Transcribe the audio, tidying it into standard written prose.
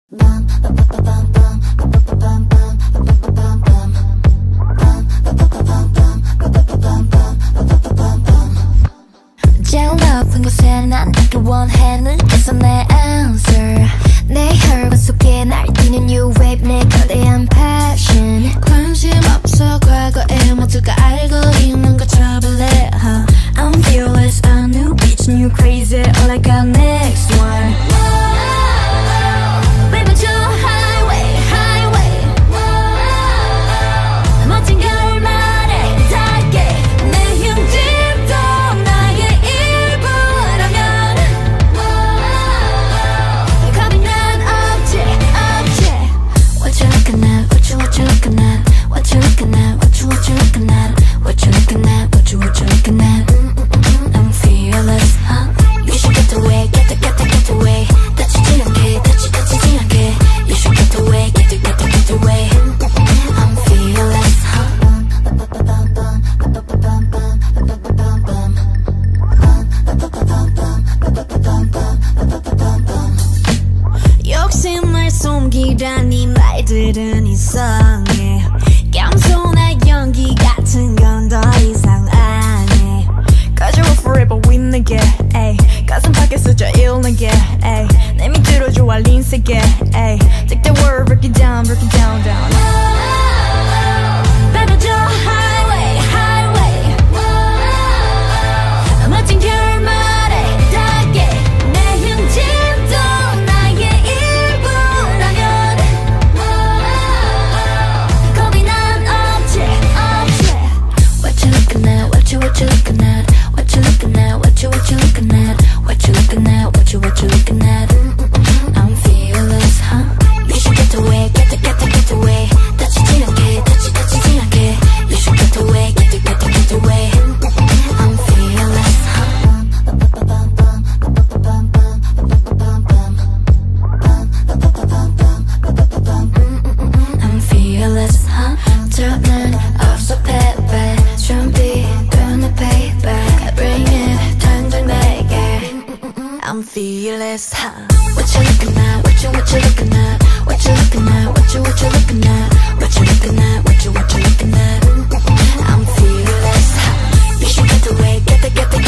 제일 높은 곳에 난 닿기 원해 눈에서 내 answer 내 혈관 속에 날뛰는 new wave 내 거대한 passion 관심 없어 과거에 모두가 알고 있는 거 trouble I'm fearless, a new bitch, new crazy all I got next one Baby 저 highway, highway 멋진 결말에 닿게 내 형집도 나의 일부라면 겁이 난 없지, 없지 What you looking at, what you looking at What you looking at, what you looking at What you looking at, what you looking at I'm fearless, huh? You should get away, get away 다치지 않게, 다치지 않게 You should get away, get away I'm fearless, huh? 욕심을 숨기라니 말들은 이상해 겸손한 연기 같은 건 더 이상 안 해 Cause you're forever with 내게 가슴 밖에서 저 일내게 내 밑으로 좋아 린세게 Take the world, break it down, down Baby 저 highway, highway 멋진 결말에 닿게 내 형집도 나의 일부라면 겁이 난 없지, 없지 What you looking at, what you looking at What you looking at, what you looking at What you looking at, what you looking at I'm fearless, huh? You should get away, get away 다치지 않게, 다치지 않게 You should get away, get away I'm fearless, huh? I'm fearless, huh? 저는 없어 패배 준비되는 payback Bring it, 당장 내게 I'm fearless, huh? What you looking at, what you looking at What you looking at, what you looking at What you looking at, what you looking at I'm fearless, huh? You should get away, get